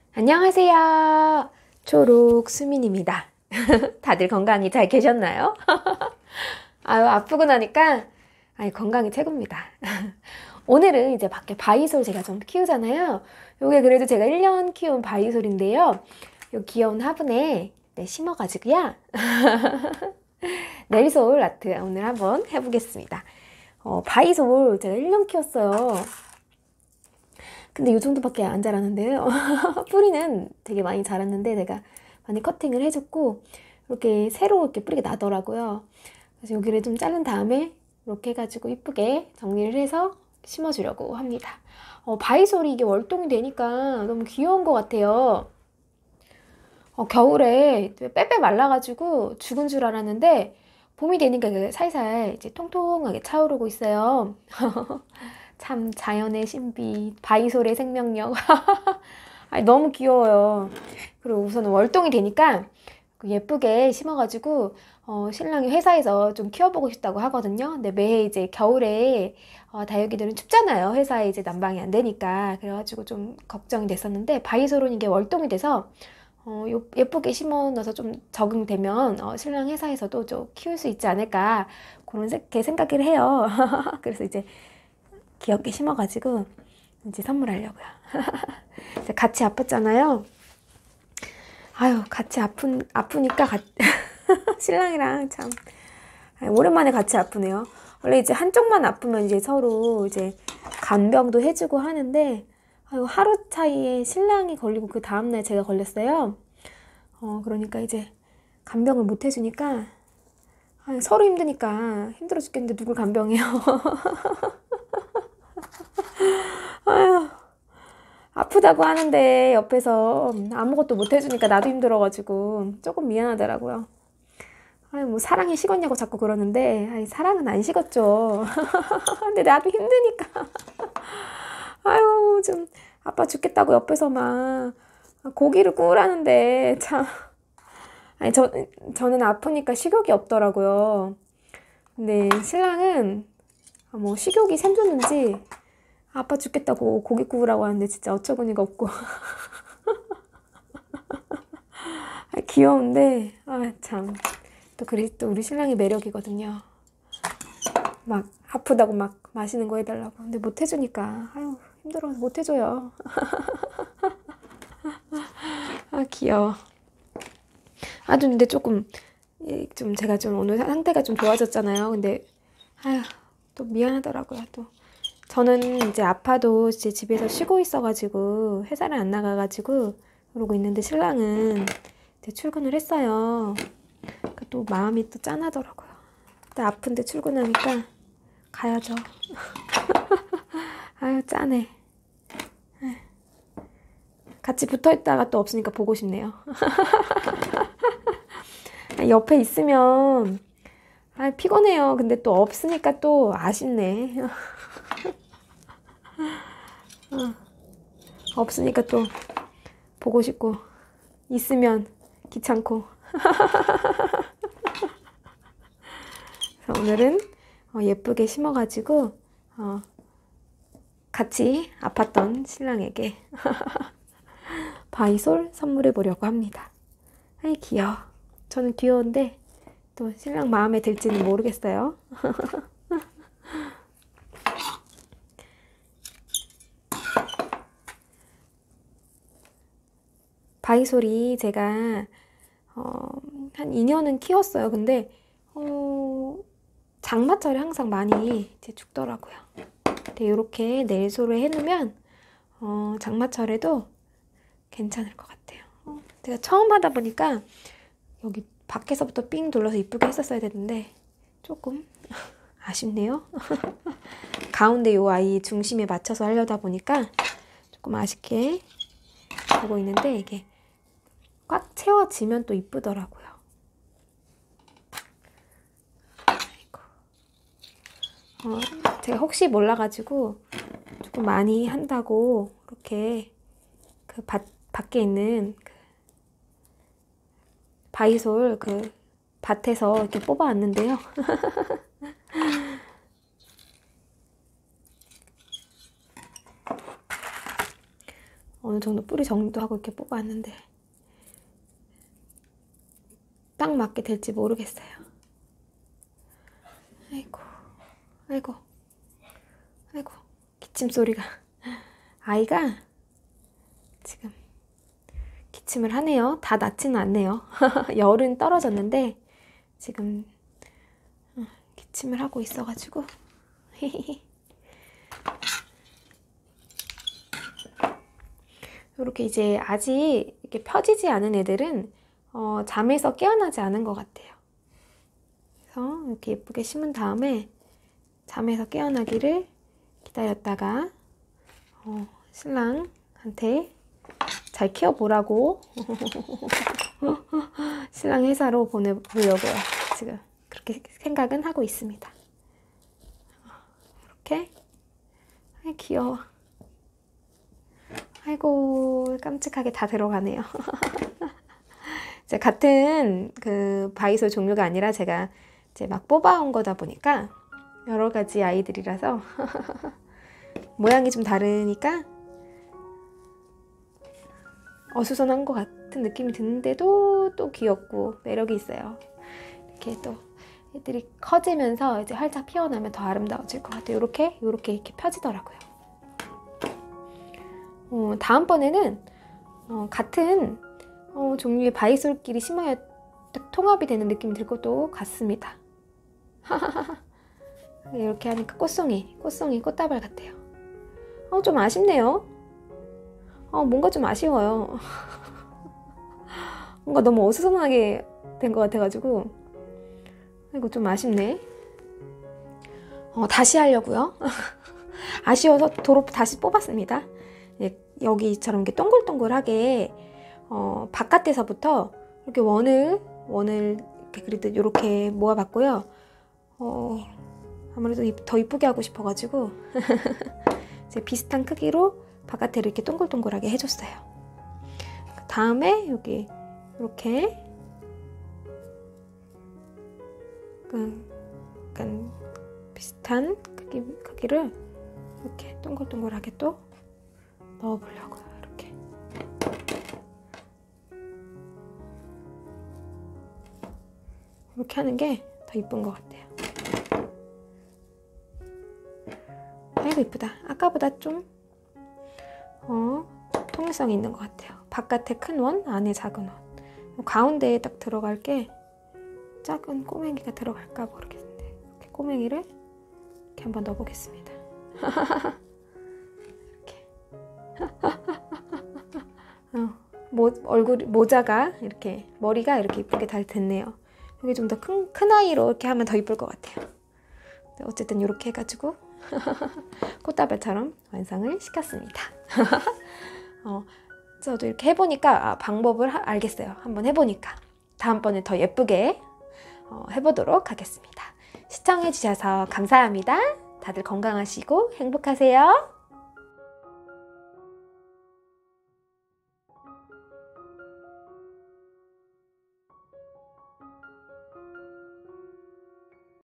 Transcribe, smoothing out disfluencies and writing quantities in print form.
안녕하세요. 초록 수민입니다. 다들 건강히 잘 계셨나요? 아유, 아프고 나니까 건강이 최고입니다. 오늘은 이제 밖에 바이솔 제가 좀 키우잖아요. 요게 그래도 제가 1년 키운 바이솔인데요. 요 귀여운 화분에 심어가지고요. 네일솔 아트 오늘 한번 해보겠습니다. 바이솔 제가 1년 키웠어요. 근데 이 정도밖에 안 자랐는데요. 뿌리는 되게 많이 자랐는데 제가 많이 커팅을 해줬고 이렇게 새로 이렇게 뿌리가 나더라고요. 그래서 여기를 좀 자른 다음에 이렇게 해가지고 이쁘게 정리를 해서 심어주려고 합니다. 바이솔이 이게 월동이 되니까 너무 귀여운 것 같아요. 겨울에 빼빼 말라가지고 죽은 줄 알았는데 봄이 되니까 살살 이제 통통하게 차오르고 있어요. 참 자연의 신비, 바이솔의 생명력. 너무 귀여워요. 그리고 우선 월동이 되니까 예쁘게 심어가지고 신랑이 회사에서 좀 키워보고 싶다고 하거든요. 근데 매해 이제 겨울에 다육이들은 춥잖아요. 회사에 이제 난방이 안 되니까. 그래가지고 좀 걱정이 됐었는데 바이솔은 이게 월동이 돼서 예쁘게 심어 넣어서 좀 적응되면 신랑 회사에서도 좀 키울 수 있지 않을까 그런 생각을 해요. 그래서 이제 귀엽게 심어가지고 이제 선물하려고요. 같이 아팠잖아요. 아유, 같이 아프니까 신랑이랑 참 오랜만에 같이 아프네요. 원래 이제 한쪽만 아프면 이제 서로 이제 간병도 해주고 하는데 하루 차이에 신랑이 걸리고 그 다음날 제가 걸렸어요. 그러니까 이제 간병을 못 해주니까 서로 힘드니까 힘들어 죽겠는데 누굴 간병해요. 아유, 아프다고 하는데 옆에서 아무것도 못 해주니까 나도 힘들어가지고 조금 미안하더라고요. 뭐 사랑이 식었냐고 자꾸 그러는데 사랑은 안 식었죠. 근데 나도 힘드니까 좀 아파 죽겠다고 옆에서 막 고기를 구우라는데 참 저는 아프니까 식욕이 없더라고요. 근데 신랑은 뭐 식욕이 샘솟는지 아파 죽겠다고 고기 구우라고 하는데 진짜 어처구니가 없고 귀여운데 참 또 또 우리 신랑의 매력이거든요. 막 아프다고 막 맛있는 거 해달라고. 근데 못 해주니까 힘들어서 못 해줘요. 귀여워. 근데 조금 좀 제가 좀 오늘 상태가 좀 좋아졌잖아요. 근데 또 미안하더라고요. 또 저는 이제 아파도 이제 집에서 쉬고 있어가지고 회사를 안 나가가지고 그러고 있는데 신랑은 이제 출근을 했어요. 또 마음이 또 짠하더라고요. 또 아픈데 출근하니까 가야죠. 짠해. 같이 붙어있다가 또 없으니까 보고 싶네요. 옆에 있으면 피곤해요. 근데 또 없으니까 또 아쉽네. 없으니까 또 보고 싶고 있으면 귀찮고. 그래서 오늘은 예쁘게 심어가지고 같이 아팠던 신랑에게 바이솔 선물해 보려고 합니다. 귀여워. 저는 귀여운데 또 신랑 마음에 들지는 모르겠어요. 바이솔이 제가 한 2년은 키웠어요. 근데 장마철에 항상 많이 이제 죽더라고요. 근데 이렇게 네일솔을 해놓으면 장마철에도 괜찮을 것 같아요. 제가 처음 하다 보니까 여기 밖에서부터 삥 둘러서 이쁘게 했었어야 되는데 조금 아쉽네요. 가운데 요 아이 중심에 맞춰서 하려다 보니까 조금 아쉽게 하고 있는데 이게 꽉 채워지면 또 이쁘더라고요. 제가 혹시 몰라가지고 조금 많이 한다고 이렇게 그 밖에 있는 그 바이솔 그 밭에서 이렇게 뽑아왔는데요. 어느 정도 뿌리 정리도 하고 이렇게 뽑아왔는데 딱 맞게 될지 모르겠어요. 아이고, 아이고, 아이고, 기침 소리가. 아이가 지금 기침을 하네요. 다 낫지는 않네요. 열은 떨어졌는데 지금 기침을 하고 있어가지고. 이렇게 이제 아직 이렇게 펴지지 않은 애들은 잠에서 깨어나지 않은 것 같아요. 그래서 이렇게 예쁘게 심은 다음에 잠에서 깨어나기를 기다렸다가 신랑한테 잘 키워보라고 신랑 회사로 보내보려고요. 지금 그렇게 생각은 하고 있습니다. 이렇게. 아이 귀여워. 아이고 깜찍하게 다 들어가네요. 이제 같은 그 바이솔 종류가 아니라 제가 이제 막 뽑아온 거다 보니까 여러 가지 아이들이라서 모양이 좀 다르니까 어수선한 것 같은 느낌이 드는데도 또 귀엽고 매력이 있어요. 이렇게 또 애들이 커지면서 이제 활짝 피어나면 더 아름다워질 것 같아요. 이렇게 펴지더라고요. 다음번에는 같은 종류의 바이솔끼리 심어야 딱 통합이 되는 느낌이 들 것도 같습니다. 이렇게 하니까 꽃송이 꽃다발 같아요. 좀 아쉽네요. 뭔가 좀 아쉬워요. 뭔가 너무 어수선하게 된 것 같아가지고 이거 좀 아쉽네. 다시 하려고요. 아쉬워서 도로 다시 뽑았습니다. 여기처럼 이렇게 동글동글하게 바깥에서부터 이렇게 원을 이렇게 그리듯 이렇게 모아봤고요. 아무래도 더 이쁘게 하고 싶어가지고 이제 비슷한 크기로 바깥에 이렇게 동글동글하게 해줬어요. 그 다음에 여기 이렇게 약간 비슷한 크기를 이렇게 동글동글하게 또 넣어보려고요. 이렇게 하는 게 더 이쁜 것 같아요. 아이고 이쁘다. 아까보다 좀 통일성이 있는 것 같아요. 바깥에 큰 원, 안에 작은 원. 가운데에 딱 들어갈 게 작은 꼬맹이가 들어갈까 모르겠는데 이렇게 꼬맹이를 이렇게 한번 넣어보겠습니다. 이렇게 모자가 이렇게 머리가 이렇게 이쁘게 잘 됐네요. 여기 좀 더 큰 아이로 이렇게 하면 더 이쁠 것 같아요. 어쨌든 이렇게 해가지고 꽃다발처럼 완성을 시켰습니다. 저도 이렇게 해보니까 방법을 알겠어요. 한번 해보니까 다음번에 더 예쁘게 해보도록 하겠습니다. 시청해주셔서 감사합니다. 다들 건강하시고 행복하세요.